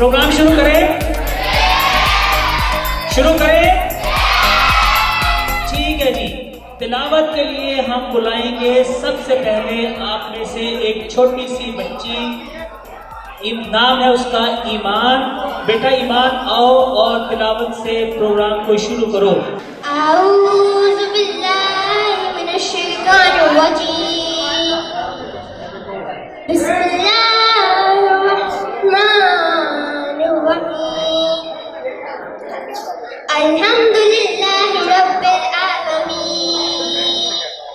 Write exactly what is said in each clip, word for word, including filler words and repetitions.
Programme शुरू करें शुरू करें ठीक है जी। तिलावत के लिए हम बुलाएंगे सबसे पहले आप में से एक छोटी सी बच्ची, नाम है उसका ईमान। बेटा ईमान आओ और तिलावत से प्रोग्राम को शुरू करो। आऊज़ु बिल्लाहि मिनश शैतानिर रजीम। बिस्मिल्लाहिर रहमानिर रहीम। अल्हम्दुलिल्लाहि रब्बिल आलमीन।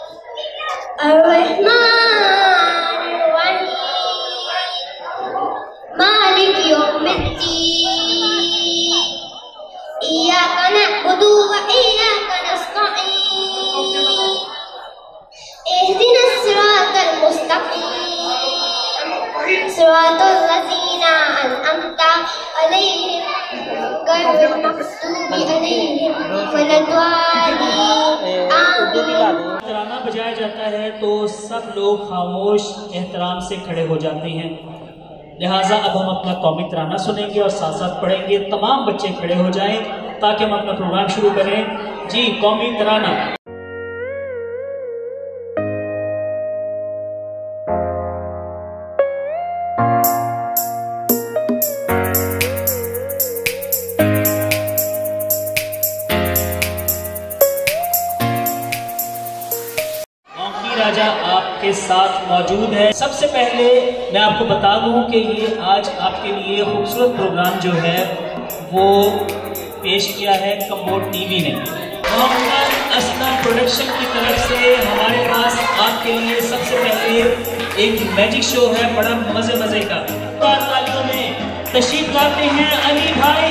अर्रहमानिर रहीम। मालिक यौमिद्दीन। इय्याका नअबुदु व इय्याका नस्तईन। इहदिनस सिरातल मुस्तकीम। सिरातल लज़ीना अनअमता अलैहिम गैरिल मग़ज़ूबि अलैहिम वलद्दालीन। तराना बजाया जाता है तो सब लोग खामोश एहतराम से खड़े हो जाते हैं। लिहाजा अब हम अपना कौमी तराना सुनेंगे और साथ साथ पढ़ेंगे। तमाम बच्चे खड़े हो जाएं ताकि हम अपना प्रोग्राम शुरू करें। जी कौमी तराना। राजा आपके साथ मौजूद है। सबसे पहले मैं आपको बता दूं कि ये आज आपके लिए खूबसूरत प्रोग्राम जो है वो पेश किया है कम्बोर्ड टीवी ने। मोहम्मद असलम प्रोडक्शन की तरफ से हमारे पास आपके लिए सबसे पहले एक मैजिक शो है बड़ा मजे मजे का। तालियों में तशरीफ लाते हैं अली भाई।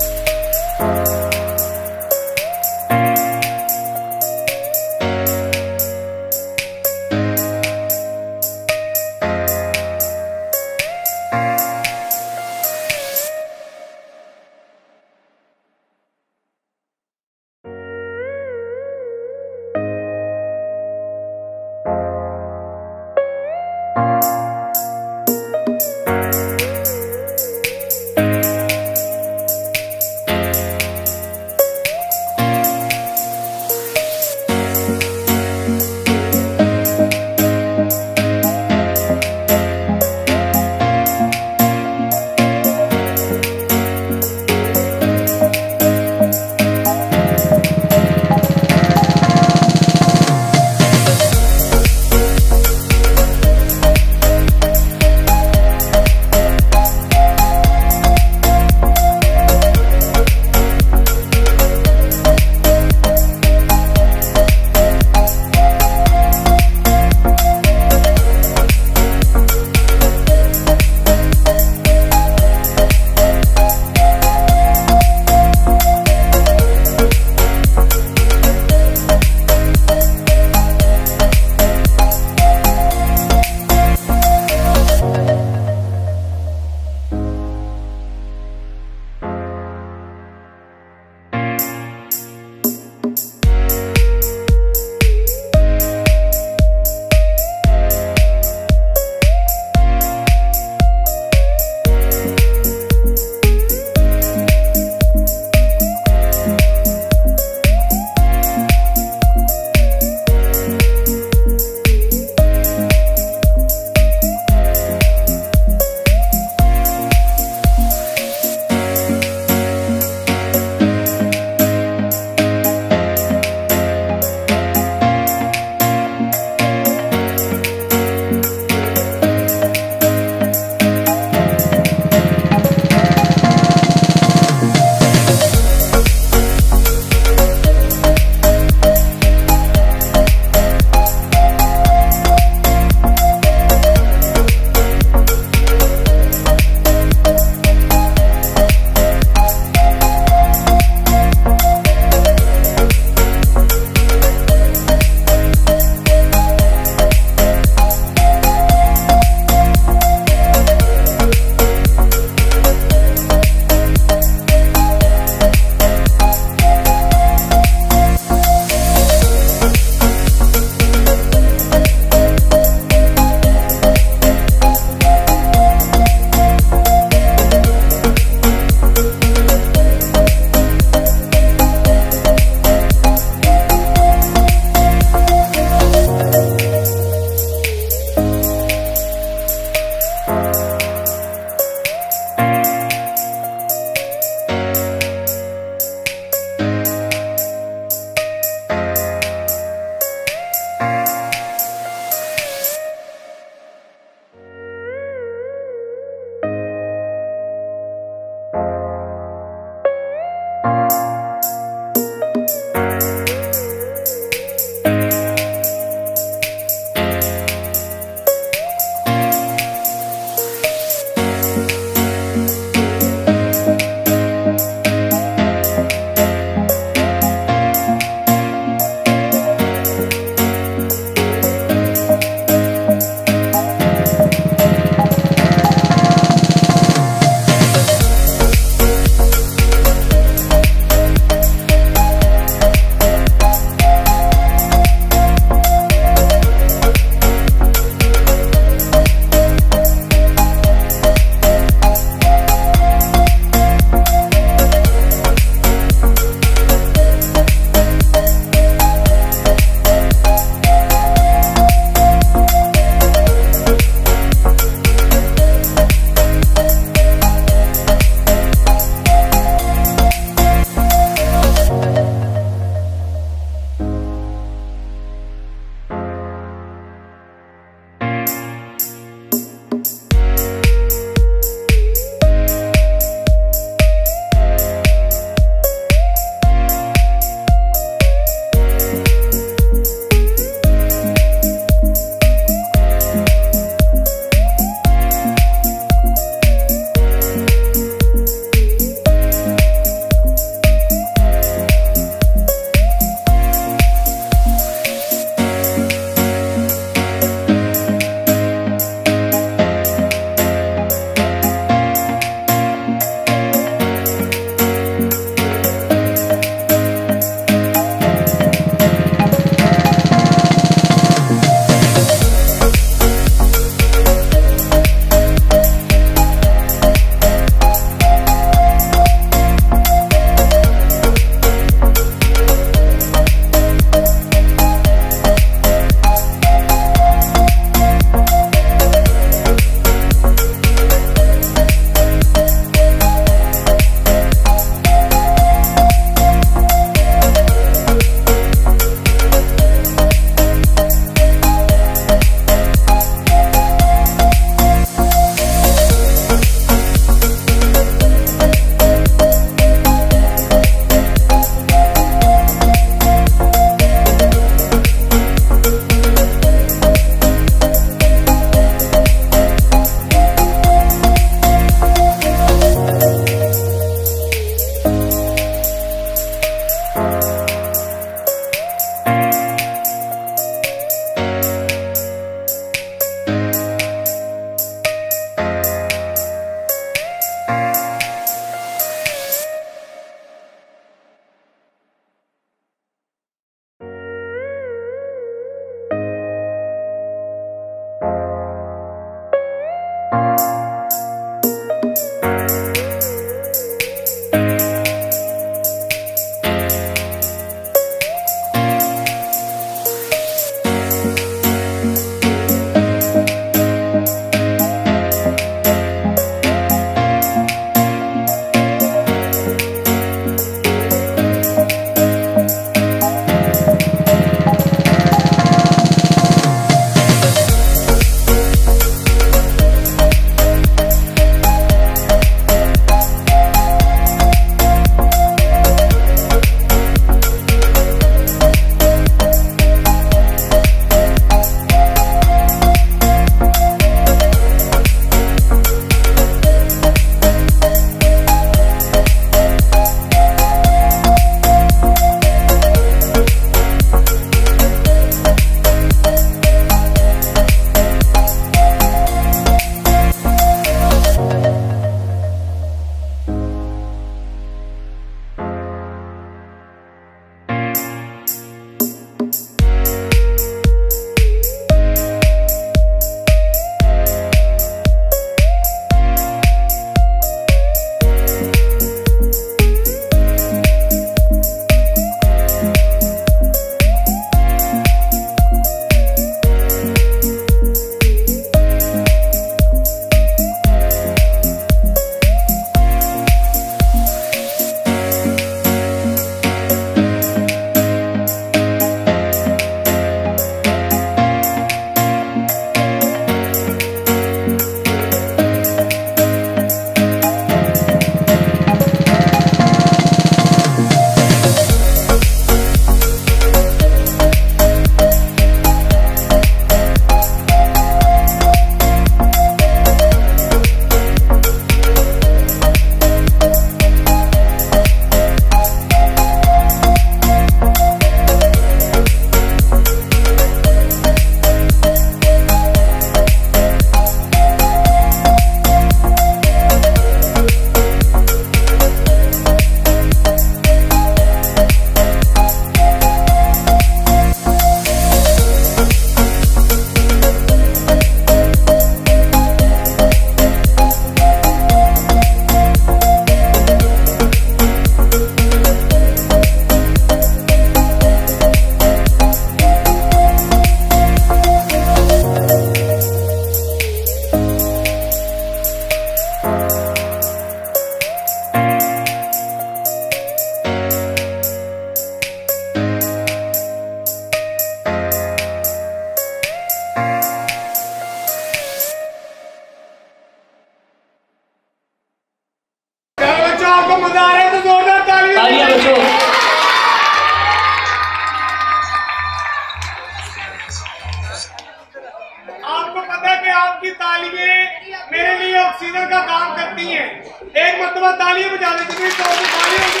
पता है कि आपकी तालियां मेरे लिए ऑक्सीजन का काम करती हैं। एक मरतबा तालियां बजा देती थी तो ताली होगी।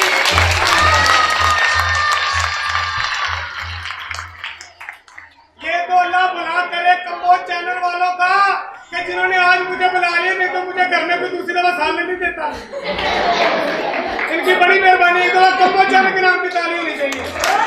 ये तो अल्लाह भला करे कम्बोज चैनल वालों का कि जिन्होंने आज मुझे बुला लिया, नहीं तो मुझे घर में कोई दूसरी दफा सामने नहीं देता। इनकी बड़ी मेहरबानी है। तो कम्बोज चैनल के नाम की ताली होनी चाहिए।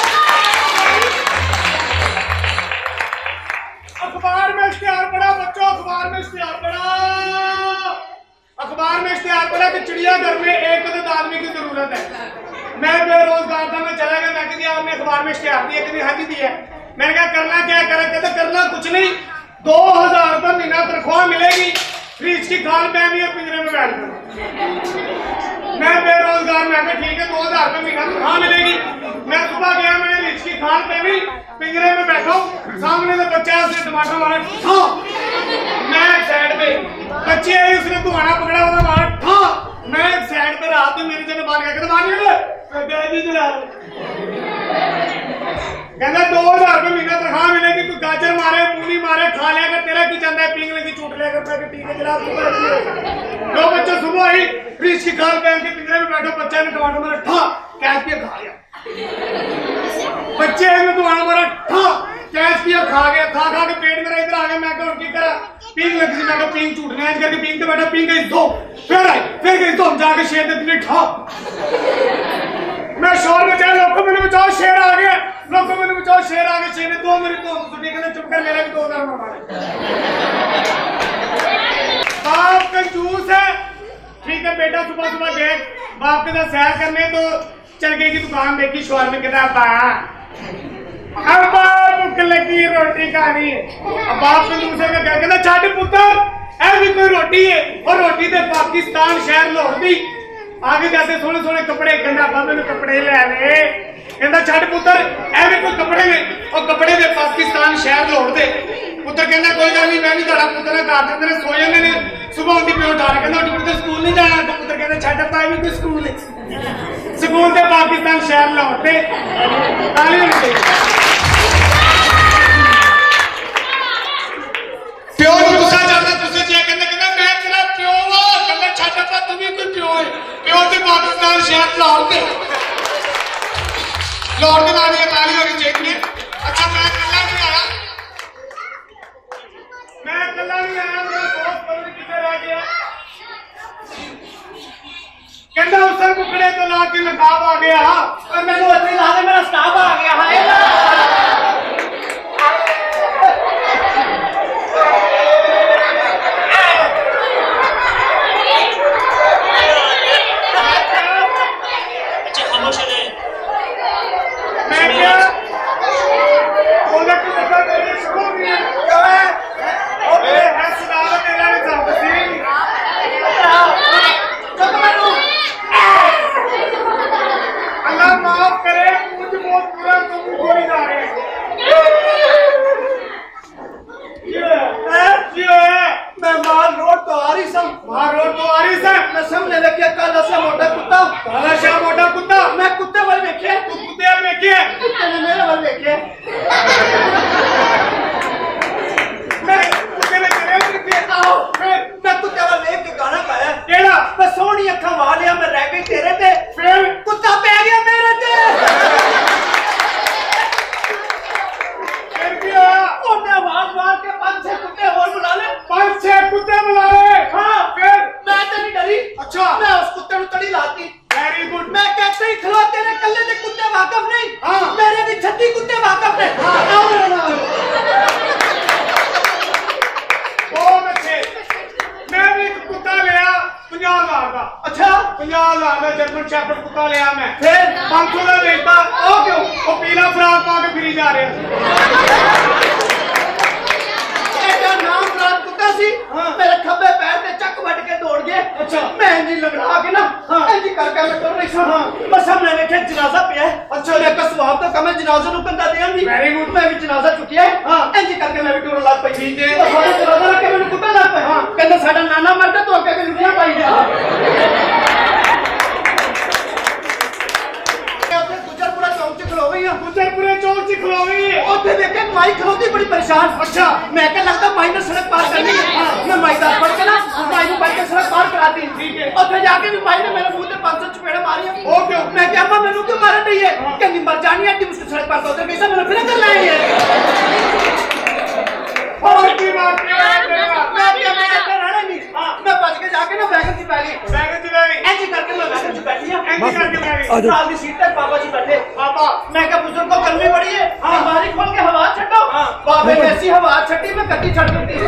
अखबार में इश्तिहार पढ़ा बच्चों, अखबार में इश्तिहार पढ़ा अखबार में इश्तिहार पढ़ा कि चिड़ियाघर में एक अदद आदमी की जरूरत है। मैं बेरोजगार था, मैं चला गया। मैं कहती आपने अखबार में इश्तिहार दिया? कहती हाँ जी दिया। मैंने कहा करना क्या करा? कहते करना कुछ नहीं, दो हजार रुपये महीना तनख्वाह मिलेगी, फ्रिज की खाल पहनी और पिंजरे में बैठ कर। मैं बेरोजगार, मैं कहा ठीक है दो हजार रुपये महीना तनख्वाह मिलेगी। मैं सुबह गया, मैंने फ्रिज की खाल पहनी, पिंजरे में बैठा हूँ, सामने से बच्चा है, उसने टमाटर मारा ठा, मैं साइड पे, बच्चे आई उसने दुआना पकड़ा हुआ मारा ठा, मैं साइड पे रहा तो मेरे जगह बाहर गया कहता दो हजार रुपये महीना तनख्वाह मिलेगी, तू गाजर मारे मूली मारे खा लिया कर, तेरा की चाहता है पींग लगी चूट लिया कर। ठीक है जनाब। दो बच्चे सुबह आई, फ्रिज की खाल पहन के पिंजरे में बैठो, बच्चा ने टमाटर मारा ठा, कैच किया खा लिया। बच्चे ने दुआना मारा ठा, कैच किया खा गया, खा खा के पेट मेरा इधर आ गया। मैं क्या की करा, पींग लगी थी, मैं पींग चूटने आज करके पींग बैठा, पींग गई दो, फिर आई, फिर गई दो, जाके शेर देती ठा। मैं शोर बचाया, लोगों मैंने बचाओ शेर आ गया, लोगों मैंने बचाओ शेर आ गया। शेर ने दो मेरी दो चुप कर, मेरा भी दो हजार मारे। बाप कंजूस है। ठीक है बेटा, सुबह सुबह गए बाप के साथ सैर करने, तो चल गई की दुकान देखी, शोर में कहता अब भूख लगी रोटी खानी है। बाप कंजूस है, कहता छठ पुत्र ऐ भी कोई रोटी है, और रोटी तो पाकिस्तान शहर लाहौर दी। आगे जाते सोने सोने कपड़े, कहना बाबे ने कपड़े ले ले, कहता छठ पुत्र ऐ भी कोई कपड़े ने, और कपड़े दे पाकिस्तान शहर लाहौर दे। पुत्र कहना कोई गल नहीं, मैं भी तेरा पुत्र है, घर के सो जाते ने, सुबह उनकी प्यो उठा रहा, कहता पुत्र स्कूल नहीं जाना। तो पुत्र कहते छठ पाए भी कोई स्कूल है, स्कूल ते पाकिस्तान शहर लाहौर ते। ताली होनी चाहिए। प्यो को गुस्सा चलता, तुझे चाहिए कहते कहते मैं तेरा प्यो वा, कहते छठ पा तू भी कोई प्यो है, प्यो ते पाकिस्तान शहर लाहौर ते। लाहौर के नाम ये ताली होनी चाहिए। अच्छा मैं कल्ला नहीं आया, मैं कल्ला नहीं आया, मेरा दोस्त पता नहीं किधर रह गया। कहता उस कुकड़े तो ला के नकाब आ गया, और मैंने अच्छी ला के मेरा स्टाफ आ गया है। खलोवी हां गुजरपुरे चौक च खलोवी ओथे देखे माई खलोती बड़ी परेशान अच्छा मैं क्या लगता माई ने सड़क पार करनी है मैं माई दा पड़ के ना माई को बाइक सड़क पार करा दी ठीक है ओथे जाके भी माई ने मेरे मुंह पे पांच सौ चपेड़ा मारी ओ क्यों मैं क्या अम्मा मेनू क्यों मारन रही है कहंदी मर जानी है टी मुझको सड़क पार कर कैसा मेरे फिर कर लाए है और की बात है मैं क्या मैं कर रहा नहीं मैं बच के जाके ना बैगन की बैगी बैगन की बैगी ऐसे करके मैं बैगन की बैठी हूं ऐसे करके बैगी साल की सीट तक बाबा जी बैठे पापा मैं क्या बुजुर्ग को गर्मी बड़ी है बारी खोल के हवा छड्डो बाबे ने ऐसी हवा छड्डी मैं गड्डी छड़ दी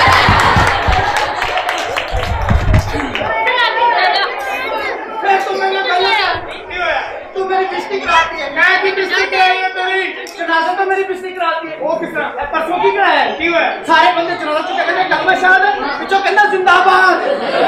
फिर तू मैंने पहले तू मेरी बिस्ती कराती है मैं की बिस्ती कराई है तेरी जनाजा तो मेरी बिस्ती कराती है वो किस तरह परसों की कराया है क्यों है सारे बंदे जनाजा चुके कहते कलमा शाद पिछो कहना जिंदाबाद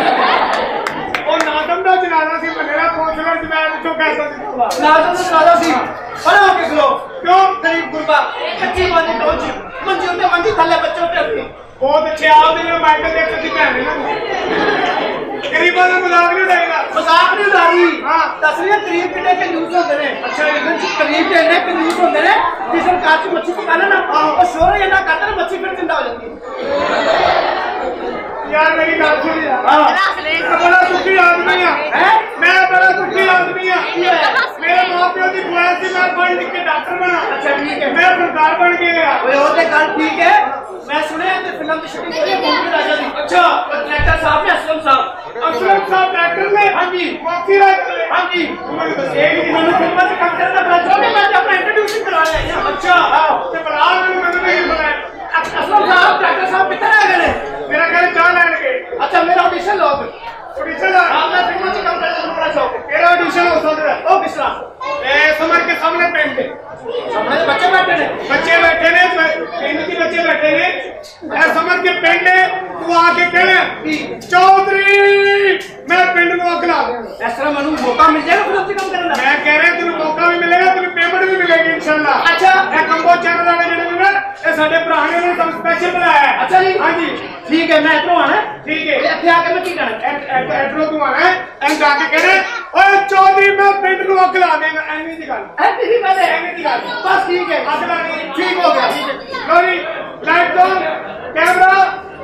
और नादम दा जनाजा सी मेरा पहुंचना सी मैं पिछो कैसा दिखूंगा नादम दा जनाजा सी बड़ा होके खलो क्यों गरीब गुरबा कच्ची वाली टोच मंजी उते मंजी थल्ले बच्चों पे अपनी बहुत अच्छे आप दिन माइकल जैक्सन की भैन है ना गरीबों का मजाक नहीं उड़ाएगा मजाक नहीं उड़ा रही हां तस्वीर करीब कितने के न्यूज़ होते हैं अच्छा इधर से करीब के ने के न्यूज़ होते हैं जिसमें काट के मच्छी पकाना ना और शोर ये ना करते ना मच्छी फिर जिंदा हो जाती है यार मेरी बात सुन हां बड़ा दुखी आदमी है मैं बड़ा दुखी आदमी है मेरे मां प्यो की ख्वाहिश थी मैं पढ़ लिख के डॉक्टर बना अच्छा ठीक है मैं सरकार बन के गया ओए और ते गल ठीक है मैं सुने ते फिल्म की शूटिंग हो रही है मोहम्मद राजा दी अच्छा डायरेक्टर साहब ने असलम साहब असलम साहब डायरेक्टर ने हां जी मौकी राजा ने हां जी एक ही मैंने फिल्म में काम करना बड़ा छोटे मैं अपना इंट्रोड्यूस करा लिया अच्छा हां ते बड़ा मैंने नहीं बुलाया असलम साहब डायरेक्टर साहब कितने आ गए मेरा घर जा लेने के अच्छा मेरा ऑडिशन लो ऑडिशन हां मैं फिल्म में काम करना बड़ा शौक है मेरा ऑडिशन हो सकता है ओ किस तरह मैं समझ के सामने पेन पे सामने बच्चे बैठे ने बच्चे बैठे ने इनके बच्चे बैठे ने मैं समझ के पिंड तू आके कहना चौधरी मैं पिंड को अगला इस तरह मनु मौका मिल जाएगा फिर उससे काम करने मैं कह रहा तेन मौका भी मिलेगा तेन पेमेंट भी मिलेगी इंशाल्लाह अच्छा मैं कंबो चैनल वाले जेडे ने ये साडे भरा ने उन्होंने सब स्पेशल बनाया है अच्छा जी हां जी ठीक है मैं इधरों आना ठीक है ਇੱਥੇ ਆ ਕੇ ਮੈਂ ਕੀ ਕਰਨਾ इधरों तू आना है एंड जाके कहना ओए चौधरी मैं पिंड को अगला देगा एनी दी गल है तेरी बात है एनी दी गल बस ठीक है अगला नहीं ठीक हो गया ठीक है लो जी light on camera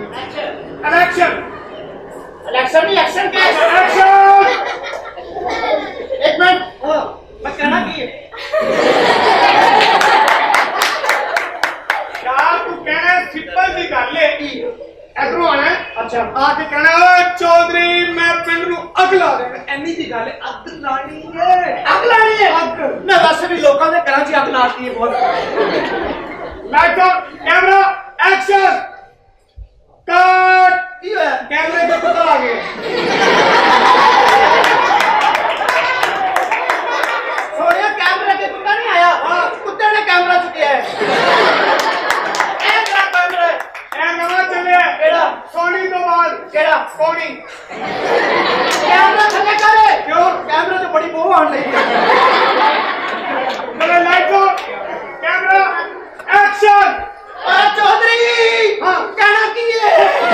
action election नहीं एक्शन के एक्शन एक मिनट मैं कहना की है यार तू कहना सिंपल सी गल है इधरों आना अच्छा आके कहना ओए चौधरी मैं पिंड नु अगला देगा एनी दी गल है अग लानी है अग लानी है अग मैं वैसे भी लोगों ने करा जी अग लाती है बहुत light on camera action cut ये है कैमरे पे पता आ गया सोनिया कैमरा के कुत्ता नहीं आया हां कुत्ते ने कैमरा चुकिया है ए मेरा कैमरा ए नवा चले केड़ा सोनी तो बाद केड़ा सोनी कैमरा थले करे क्यों कैमरा तो बड़ी बो आन लगी है चलो लाइट ऑन कैमरा एक्शन आ चौधरी हां कहना की है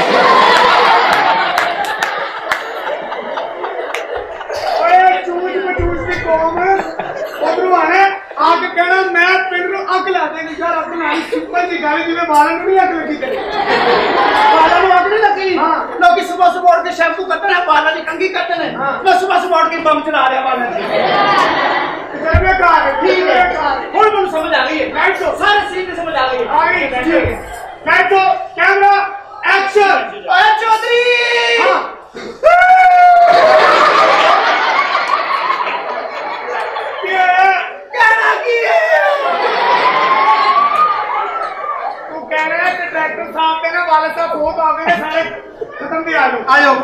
ओए चूज मचूज की कौम उधरों आना आके कहना मैं पिंड नु अग ला देंगे यार अग लानी सिंपल सी गल जिवें बालन नु नहीं अग लगी तेरे बाला नु अग नहीं लगी हां लोग सुबह सुबह उठ के शैम्पू करते हैं बाला की कंघी करते हैं मैं सुबह सुबह उठ के बम चला रहा बाला की तेरे में कार ठीक है हुन मुझे समझ आ गई है लाइट तो सारे सीन में समझ आ गई आ गई ठीक है लाइट तो कैमरा एक्शन ओए चौधरी हां कहना की है तू कह रहा है कि डॉक्टर साहब के ना वाले साहब बहुत आ गए सारे खत्म भी आ जाओ आयो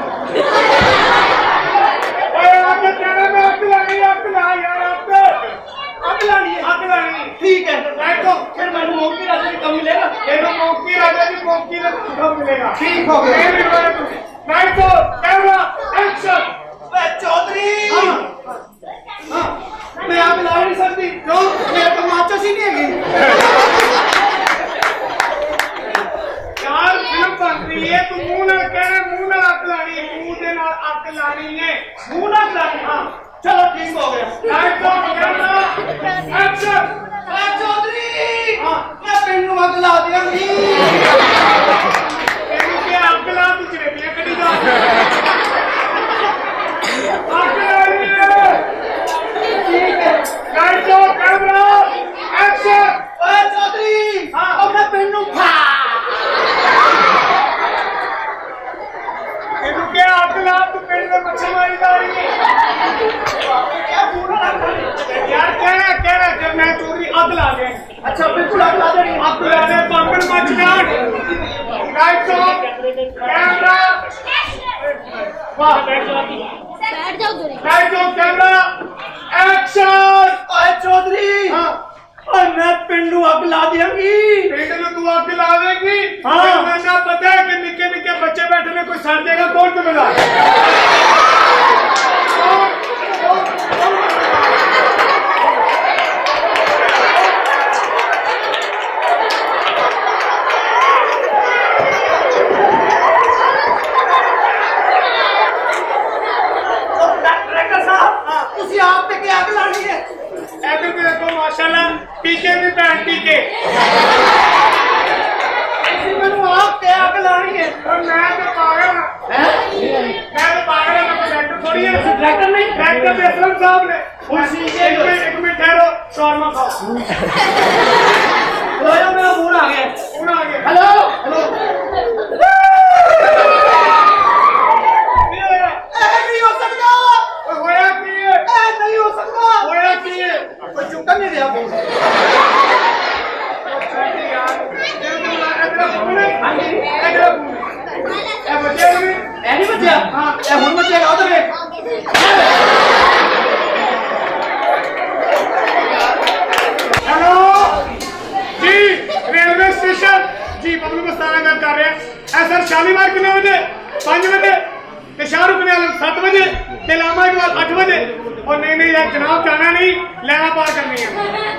ओए आके कहना मैं अग लानी अग ला यार अग अग लानी है अग लानी ठीक है लाइट तो फिर मैंने मौकी राजा की कम मिलेगा तेरे मौकी राजा की मौकी का कब मिलेगा ठीक हो गया लाइट तो कैमरा एक्शन ओए चौधरी हां मैं आग ला नहीं सकती क्यों मेरे तो माचो सी नहीं है यार फिल्म बन रही है तू मुंह ना कह रहा मुंह ना अग लानी है मुंह दे नाल अग लानी है मुंह ना लानी हां चलो ठीक हो गया। चौधरी मैं पिंडू अग ला दिया अग ला तू जलेबियां कटी जा कैमरा एक्शन। चौधरी अपना पिंडू खा क्या अग ला तू पेड़ में मच्छर मारी जा रही है यार। क्या है क्या है जब मैं चौधरी अग ला दे। अच्छा बिल्कुल अग ला देनी अग ला दे पंपड़ मच काट राइट तो कैमरा वाह बैठ जाओ बैठ जाओ कैमरा एक्शन। चौधरी हाँ और मैं पिंडू अग ला देंगी। पेड़ में तू अग ला देगी। हाँ मैंने पता है कि निक्के निक्के बच्चे बैठे में कोई सड़ देगा कौन जिम्मेदार। माशाल्लाह टीके भी पैन टीके आग लानी है। और मैं तो पागल मैं तो पागल है। मैं डॉक्टर थोड़ी है। डॉक्टर नहीं डॉक्टर बेसलम साहब ने एक मिनट एक मिनट ठहरो शॉर्मा खाओ। हेलो मेरा फोन आ गया फोन आ गया। हेलो हेलो नहीं हो सकता होया की है नहीं हो सकता होया की है कोई चुका नहीं रहा फोन। नहीं बचा हाँ हुन बचेगा उधर हेलो जी रेलवे स्टेशन जी पब्लिक मस्ताना गल कर रहे हैं। सर शालीमार कितने बजे पांच बजे ते शाहरुख ने सात बजे ते लामा इकबाल आठ बजे। और नहीं नहीं यार जनाब जाना नहीं लैना पार करनी है।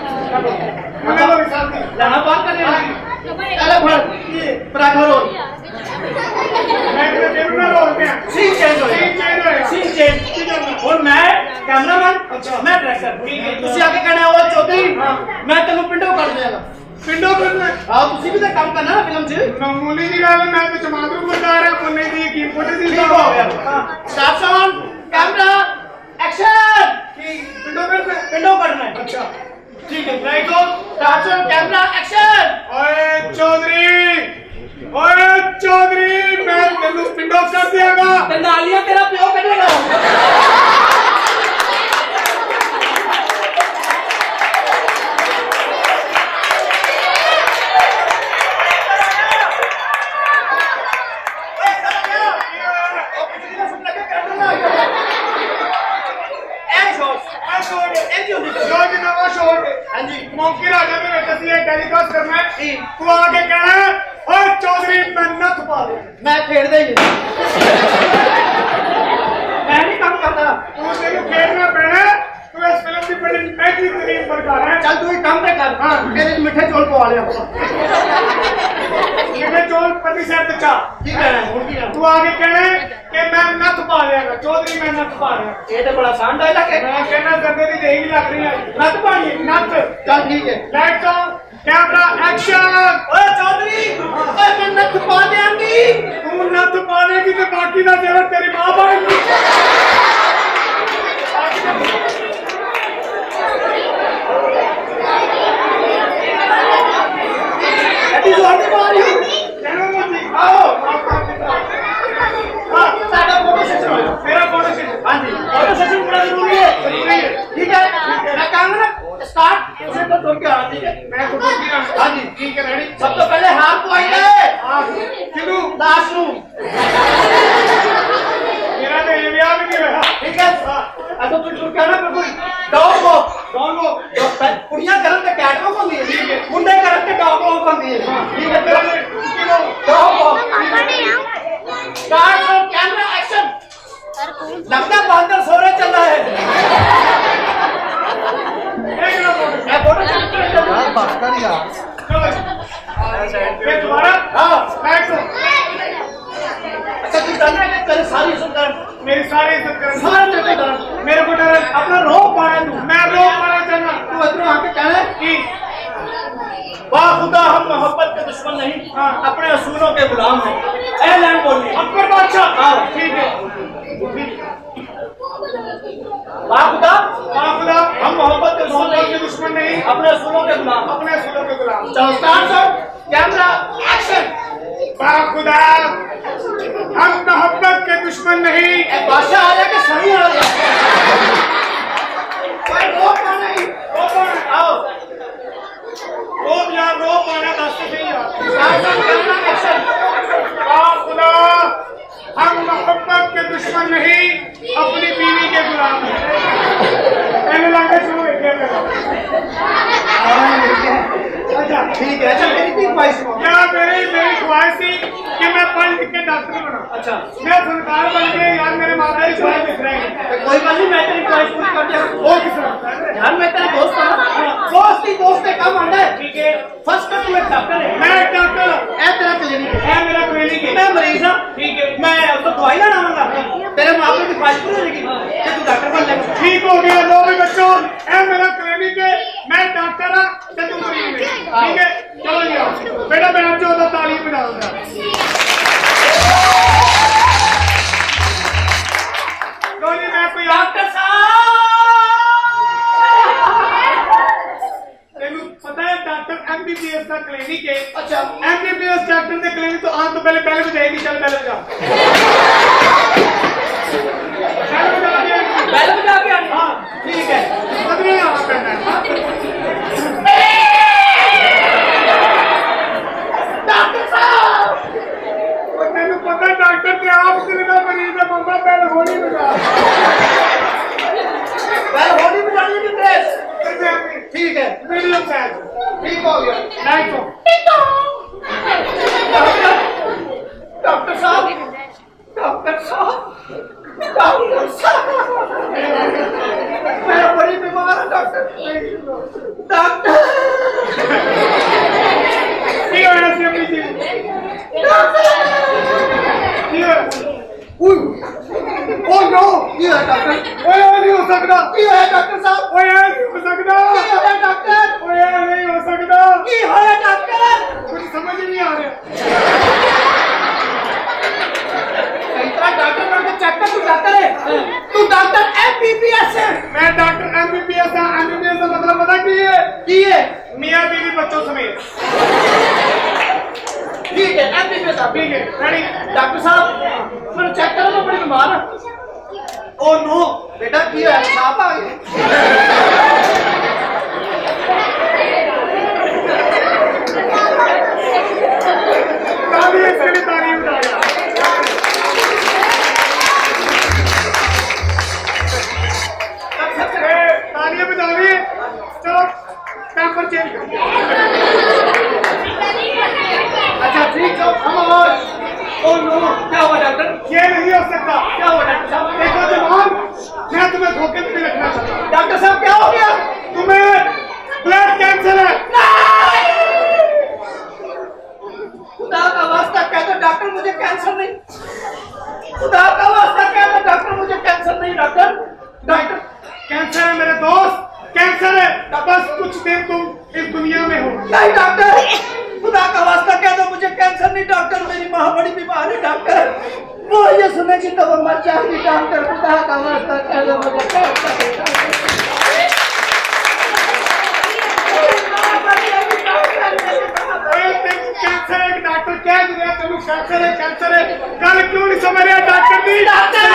लैना पार करनी है। अरे भाई ये प्राइमर रोड सीन चेंज हो सीन चेंज और मैं कैमरामैन मैं डायरेक्टर तुसी आगे कहना वो चौधरी मैं तेनू पिंडो कर देगा। पिंडो करना हां तुसी भी तो काम करना ना फिल्म च। मामूली जी गल मैं तो जमात को बता रहा हूं नहीं दी की फोटो दी ठीक हो गया। Start sound camera action. ठीक पिंडो करना पिंडो करना है। अच्छा ठीक है राइट हो स्टार्ट साउंड कैमरा एक्शन। ओए चौधरी ओए चौधरी मैं तेनू पिंडो कर देगा। नालियां तेरा प्यो करेगा। मौके राजा में दसी है टेलीकास्ट करना है तू आके कहना है ओए चौधरी मैं नथ पा दे। मैं खेड़ दे मैं नहीं काम करता तू तेरे खेलना पैना तू इस फिल्म की बड़ी महंगी तरीन प्रकार है। चल तू एक काम पे कर हां मेरे मिठे चौल पवा ले मिठे चौल प्रति सेट चा ठीक है तू आगे कहना कि मैं नथ पा देगा चौधरी मैं नथ पा रहा। ये तो बड़ा आसान डायलॉग है। मैं कहना गंदे दी देही लग रही है नथ पानी नथ। चल ठीक है लाइट ऑन कैमरा एक्शन। ओए चौधरी ओए मैं नथ पा देंगी। तू नथ पालेगी तो बाकी का जेवर तेरी मां पाएगी। ऐसी जोर से मारी चलो मुझे आओ हां साडा फोटो सेशन हो मेरा फोटो सेशन। हां जी फोटो सेशन बड़ा जरूरी है ठीक है मैं काम ना स्टार्ट से तो तुम क्या ठीक है मैं तो बोल रहा हां जी ठीक है रेडी। सब तो पहले हाथ को आइए हां किनु लाश नु मेरा तो ये ब्याह भी नहीं हुआ ठीक है अब तो तू क्या ना बिल्कुल डॉग को डॉन को कुड़ियां करन ते कैट को होंदी है ठीक है मुंडे करन ते डॉग को होंदी है ठीक है तेरा किनु डॉग को स्टार्ट फ्रॉम कैमरा एक्शन। लगता बंदर सोरे चल रहा है मैं फोटो यार बात कर यार चलो ये दोबारा हां एक्शन। अच्छा तू जानना है तेरे सारी इज्जत कर, मेरी सारी इज्जत कर, सारा तेरे को डर, मेरे को डर अपना रोक पाना तू, मैं रोक पाना चाहना। तू इधर आके कहना है कि वाह खुदा हम मोहब्बत के दुश्मन नहीं, हाँ अपने असूलों के गुलाम हैं। ए लाइन बोलिए अकबर बादशाह। हाँ ठीक है। वाह खुदा, वाह खुदा हम मोहब्बत के मोहब्बत के दुश्मन नहीं, अपने असूलों के गुलाम, अपने असूलों के गुलाम। चलो स्टार्ट सर, कैमरा एक्शन। वाह खुदा हम मोहब्बत के दुश्मन नहीं। बादशाह आ जाके सही आ जाए, कोई रोक पाना नहीं, रोक पाना आओ, रोक यार रोक पाना रास्ते से ही यार। वाह खुदा हम मोहब्बत के दुश्मन नहीं, अपनी बीवी के गुलाम हैं। मैंने लगा शुरू अच्छा ठीक है। अच्छा मेरी तीन ख्वाहिश क्या मेरी मेरी ख्वाहिश थी कि मैं पढ़ लिख के डॉक्टर बना। अच्छा मैं फनकार बन के यार मेरे माता की ख्वाहिश दिख रहे हैं। कोई बात नहीं, मैं तेरी ख्वाहिश पूरी कर दिया। वो किस तरह यार मैं तेरा दोस्त हूं ना, दोस्त ही दोस्त है, काम आना है। ठीक है फर्स्ट में तू एक डॉक्टर है, मैं एक डॉक्टर, ऐ तेरा क्लिनिक है, है मेरा क्लिनिक है, मैं मरीज हूं। ठीक है मैं तो दवाई ना लाऊंगा, तेरे माँ बाप की ख्वाहिश पूरी हो जाएगी कि तू डॉक्टर बन जाएगा। ठीक हो गया। लो भी बच्चों ऐ मेरा क्लिनिक है, मैं डॉक्टर हाँ तो तुम मरीज है। ठीक है चलो जी आओ बेटा, बैठ जाओ तो तालीम बजाऊंगा। लो जी मैं कोई डॉक्टर साहब, तेनू पता है डॉक्टर एमबीबीएस का क्लिनिक है। अच्छा एमबीबीएस डॉक्टर के क्लिनिक तो आने तो पहले पहले बजाएगी। चल पहले बजा पहले बजा दिया। पहले बजा के आनी। हाँ ठीक है बदले आना करना है। डॉक्टर साहब, तेनू पता डॉक्टर के आप दिल का मरीज है। मम्मा पहले होली बजा, पहले होली बजानी है ड्रेस। ठीक है मीडियम साइज ठीक हो गया। नाइट को डॉक्टर साहब, डॉक्टर साहब, डॉक्टर साहब, मैं बड़ी बीमार हूँ डॉक्टर। डॉक्टर की हो रहा है जी? की हो ओ नो ये है डॉक्टर, ओए नहीं हो सकता। ये है डॉक्टर साहब, ओए नहीं हो सकता। ये है डॉक्टर, ओए नहीं हो सकता। ये है डॉक्टर। कुछ समझ ही नहीं आ रहा। इतना डॉक्टर डॉक्टर चेक कर, तू डॉक्टर है, तू डॉक्टर एमबीबीएस है। मैं डॉक्टर एमबीबीएस का एमबीबीएस का मतलब पता की है? की है मियां बीवी बच्चों समेत। ठीक है एमबीबीएस साहब। ठीक है रेडी। डॉक्टर साहब मैं चेक करो, मैं बड़ी बीमार हूँ। ओ नो बेटा की है, सांप आ गए। ताली इसके लिए ताली उठाया। तालियां बजा दी। चलो पेपर चेंज कर। अच्छा ठीक है खामोश। ओ नो क्या हुआ डॉक्टर? ये नहीं हो सकता। क्या हुआ डॉक्टर साहब? देखो जवान, मैं तुम्हें धोखे में नहीं रखना चाहता। डॉक्टर साहब क्या हो गया? तुम्हें ब्लड कैंसर है। खुदा का वास्ता कह दो डॉक्टर मुझे कैंसर नहीं, खुदा का वास्ता कह दो डॉक्टर मुझे कैंसर नहीं। डॉक्टर डॉक्टर कैंसर है मेरे दोस्त, कैंसर है। बस कुछ दिन तुम इस दुनिया में हो। नहीं डॉक्टर, खुदा का वास्ता कह दो मुझे कैंसर नहीं। डॉक्टर मेरी माँ बड़ी बीमार है। डॉक्टर वो ये सुनेगी तो वो मर जाएगी। डॉक्टर खुदा का वास्ता कह दो मुझे कैंसर नहीं। कैंसर है डॉक्टर क्या दिया तेनू? कैंसर है कैंसर है। कल क्यों नहीं समझ रहा डॉक्टर दी?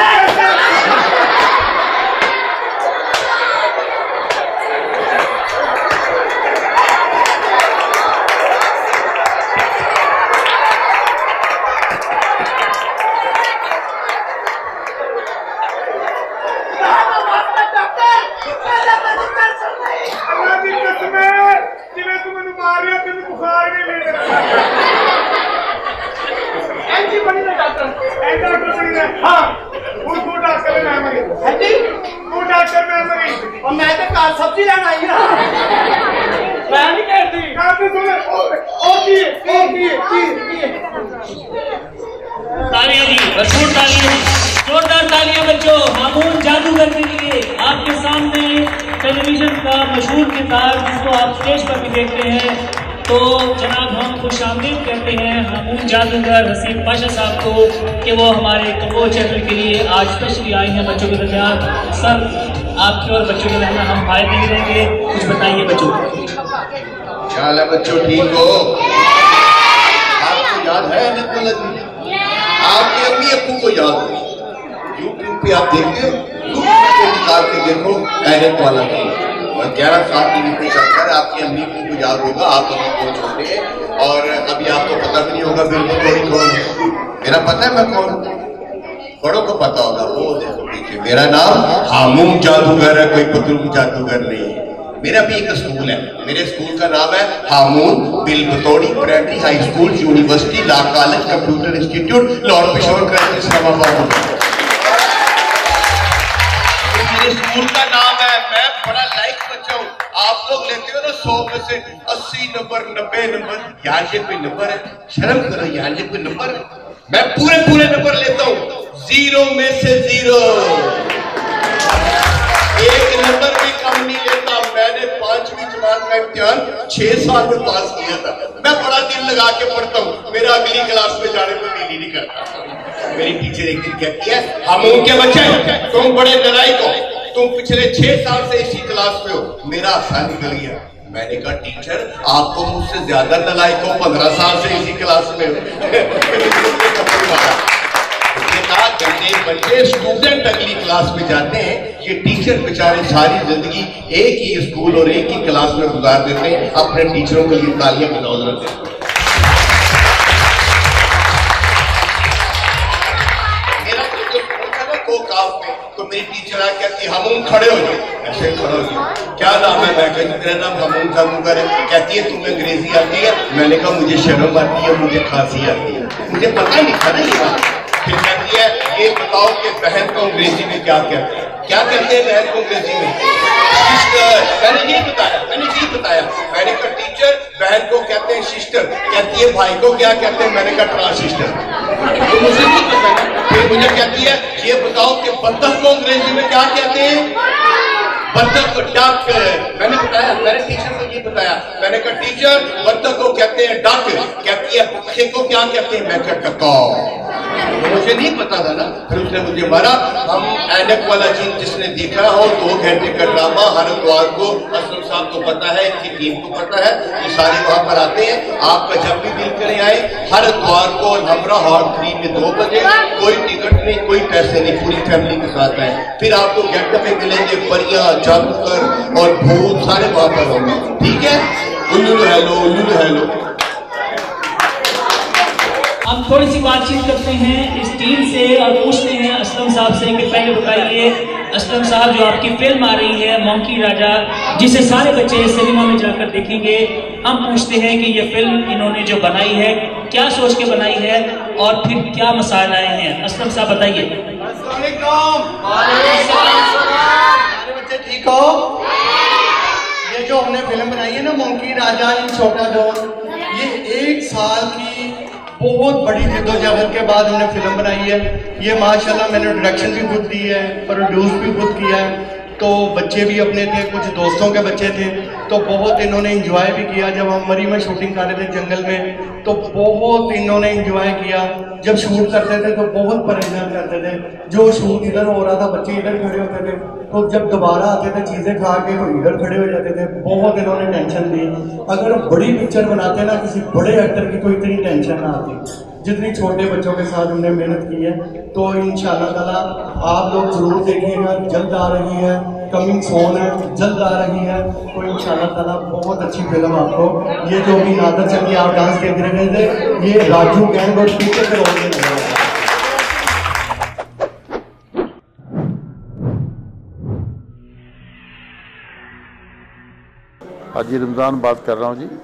और मैं तो कार सब्जी लेना आई ना, मैं नहीं कहती। तालियां दी। भरपूर तालियां, जोरदार तालियां बच्चों हामून जादूगर के लिए। आपके सामने टेलीविजन का मशहूर किरदार जिसको आप स्टेज पर भी देखते हैं, तो जनाब हम खुश आमदीद कहते हैं हामून जादूगर हसीब पाशा साहब को कि वो हमारे कबो चैनल के लिए आज स्पेशली आए हैं बच्चों के दरमियान। सर आपके और बच्चों के दरमियान हम फायदे नहीं रहेंगे, कुछ बताइए बच्चों। क्या हाल है बच्चों, ठीक हो? आपको याद है आपके अम्मी अप्पू को याद हो? यूट्यूब पे आप देखते हो, यूट्यूब पे निकाल के देखो एनक वाला की और ग्यारह साल टीवी पे चलता है। आपकी अम्मी अप्पू को याद होगा, आप अभी बहुत छोटे हैं और अभी आपको पता भी नहीं होगा बिल्कुल थोड़ी कौन है। मेरा पता है मैं कौन, बड़ों को पता होगा। वो देखो पीछे मेरा नाम हामून जादूगर है, कोई पतलू जादूगर नहीं है। मेरा भी एक स्कूल है, मेरे स्कूल का नाम है हामून बिल बतौड़ी primary high school university law college computer institute लॉर्ड पिशोर कराची इस्लामाबाद। मेरे स्कूल का नाम है, मैं बड़ा लाइक बच्चा हूँ। आप लोग लेते हो ना सौ में से अस्सी नंबर नब्बे नंबर, यार ये कोई नंबर है? शर्म करो यार, ये कोई नंबर है? मैं पूरे पूरे नंबर लेता हूँ, जीरो में से जीरो, एक नंबर भी कम नहीं लेता। मैंने पांचवी जमात का इम्तिहान छह साल में पास किया था। मैं बड़ा दिल लगा के पढ़ता हूँ, मेरा अगली क्लास में जाने को दिल ही नहीं करता। मेरी टीचर एक दिन कहती है, हामून के बच्चे तुम बड़े नालायक हो, तुम पिछले छह साल से इसी क्लास में हो। मेरा आसान निकल गया। मैंने कहा टीचर आप तो मुझसे ज्यादा नालायक हो, पंद्रह साल से इसी क्लास में हो। गंदे बच्चे स्टूडेंट अगली क्लास में जाते हैं, ये टीचर बेचारे सारी जिंदगी एक ही स्कूल और एक ही क्लास में गुजार देते हैं। अपने टीचरों के लिए तालियां बजाओ देते हैं। मेरा जो था ना को काफ में, तो मेरी टीचर आ कहती हामून खड़े हो जाओ। ऐसे खड़े हो जाओ, क्या नाम है? मैं कहती मेरा नाम हामून जादूगर है। कहती है तुम्हें अंग्रेजी आती है? मैंने कहा मुझे शर्म आती है, मुझे खांसी आती है, मुझे पता नहीं था ना ये बात। फिर कहती है ये बताओ कि बहन को अंग्रेजी में क्या कहते हैं? क्या कहते हैं बहन को अंग्रेजी में? सिस्टर। मैंने ये बताया, मैंने ये बताया। मैंने कहा टीचर बहन को कहते हैं सिस्टर। कहती है भाई को क्या कहते हैं? मैंने कहा ट्रांसिस्टर। तो मुझे नहीं पता। फिर मुझे कहती है ये बताओ कि बत्तख को अंग्रेजी में क्या कहते हैं? बत्तख को डक। मैंने बताया, मैंने टीचर को ये बताया। मैंने कहा टीचर बत्तख को कहते हैं डक। कहती है पक्षी को क्या कहते हैं? मैं क्या ककाऊ। मुझे नहीं पता था ना। फिर उसने मुझे मारा। हम ऐनक वाला जीन जिसने देखा हो दो घंटे का ड्रामा हर द्वार को, असलम साहब को पता है, इनकी टीम को पता है, ये सारे वहां पर आते हैं। आपका जब भी दिल करे आए, हर द्वार को हमरा हॉल थ्री में दो बजे, कोई टिकट नहीं, कोई पैसे नहीं, पूरी फैमिली के साथ आए। फिर आपको गेट में मिलेंगे परियां, जादूगर और भूत सारे वहां पर होंगे। ठीक है, उल्लू हेलो उल्लू हेलो। हम थोड़ी सी बातचीत करते हैं इस टीम से और पूछते हैं असलम साहब से कि पहले बताइए असलम साहब, जो आपकी फिल्म आ रही है मोंकी राजा, जिसे सारे बच्चे सिनेमा में जाकर देखेंगे, हम पूछते हैं कि ये फिल्म इन्होंने जो बनाई है क्या सोच के बनाई है और फिर क्या मसाइल आए हैं। असलम साहब बताइए। बच्चे ठीक हो? ये जो हमने फिल्म बनाई है ना मोंकी राजा इन छोटा डॉन, ये एक साल की बहुत बड़ी जद्दोजहद के बाद हमने फिल्म बनाई है। ये माशाल्लाह मैंने डायरेक्शन भी खुद दी है, प्रोड्यूस भी खुद किया है। तो बच्चे भी अपने थे, कुछ दोस्तों के बच्चे थे, तो बहुत इन्होंने एंजॉय भी किया। जब हम मरी में शूटिंग कर रहे थे जंगल में, तो बहुत इन्होंने एंजॉय किया। जब शूट करते थे तो बहुत परेशान करते थे। जो शूट इधर हो रहा था बच्चे इधर खड़े होते थे, तो जब दोबारा आते थे चीज़ें खा के तो इधर खड़े हो जाते थे। बहुत इन्होंने टेंशन दी। अगर बड़ी पिक्चर बनाते ना किसी बड़े एक्टर की तो इतनी टेंशन ना आती जितनी छोटे बच्चों के साथ हमने मेहनत की है। तो इंशाल्लाह ताला आप लोग जरूर देखिएगा, जल्द आ रही है, कमिंग सोन है, जल्द आ रही है। तो इंशाल्लाह ताला बहुत अच्छी फिल्म आपको, ये जो भी नादर चल के आप डांस देख रहे थे, ये राजू गैंग और पीछे के रोल में लगा। हाजी रमज़ान बात कर रहा हूँ जी,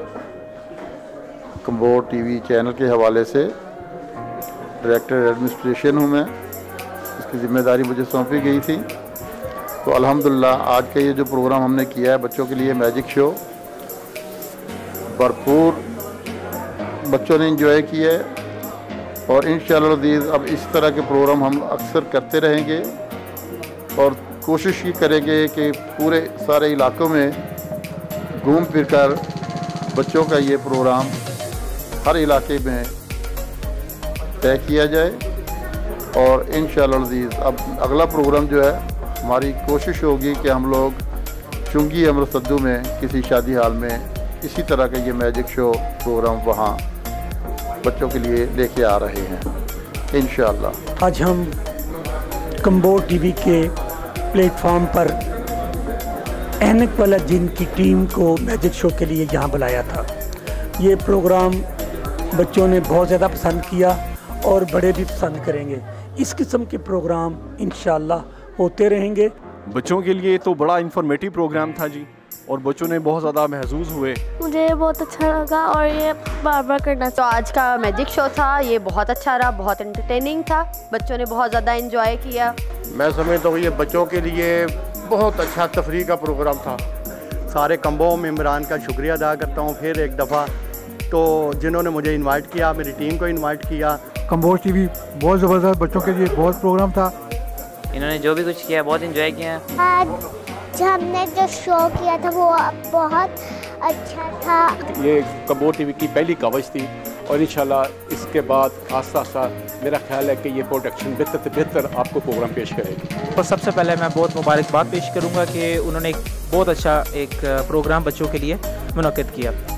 कंबोर टीवी चैनल के हवाले से डायरेक्टर एडमिनिस्ट्रेशन हूँ मैं। इसकी ज़िम्मेदारी मुझे सौंपी गई थी। तो अल्हम्दुलिल्लाह आज का ये जो प्रोग्राम हमने किया है बच्चों के लिए, मैजिक शो, भरपूर बच्चों ने एंजॉय किया है और इंशाअल्लाह अब इस तरह के प्रोग्राम हम अक्सर करते रहेंगे और कोशिश ही करेंगे कि पूरे सारे इलाकों में घूम फिर कर बच्चों का ये प्रोग्राम हर इलाके में तय किया जाए। और इंशाअल्लाह अब अगला प्रोग्राम जो है हमारी कोशिश होगी कि हम लोग चुंगी अमृतसर में किसी शादी हाल में इसी तरह का ये मैजिक शो प्रोग्राम वहाँ बच्चों के लिए लेके आ रहे हैं इंशाअल्लाह। आज हम कम्बोड टीवी के प्लेटफॉर्म पर ऐनक वाला जिन की टीम को मैजिक शो के लिए यहाँ बुलाया था। ये प्रोग्राम बच्चों ने बहुत ज़्यादा पसंद किया और बड़े भी पसंद करेंगे। इस किस्म के प्रोग्राम इंशाअल्लाह होते रहेंगे। बच्चों के लिए तो बड़ा इंफॉर्मेटिव प्रोग्राम था जी, और बच्चों ने बहुत ज़्यादा महसूस हुए। मुझे बहुत अच्छा लगा और ये बार बार करना। तो आज का मैजिक शो था, ये बहुत अच्छा रहा, बहुत एंटरटेनिंग था, बच्चों ने बहुत ज़्यादा एंजॉय किया। मैं समझता हूँ ये बच्चों के लिए बहुत अच्छा तफरीह का प्रोग्राम था। सारे कम्बो मेम्बरान का शुक्रिया अदा करता हूँ फिर एक दफ़ा, तो जिन्होंने मुझे इनवाइट किया, मेरी टीम को इनवाइट किया। कम्बोज टीवी बहुत ज़बरदस्त बच्चों के लिए बहुत प्रोग्राम था। इन्होंने जो भी कुछ किया बहुत एंजॉय किया। आज हमने जो शो किया था वो बहुत अच्छा था। ये कम्बोज टीवी की पहली कवरेज थी और इंशाल्लाह इसके बाद आस्ता आस्ता मेरा ख्याल है कि ये प्रोडक्शन बेहतर से बेहतर आपको प्रोग्राम पेश करेगी। तो सबसे पहले मैं बहुत मुबारकबाद पेश करूंगा कि उन्होंने एक बहुत अच्छा एक प्रोग्राम बच्चों के लिए मुनक्किद किया।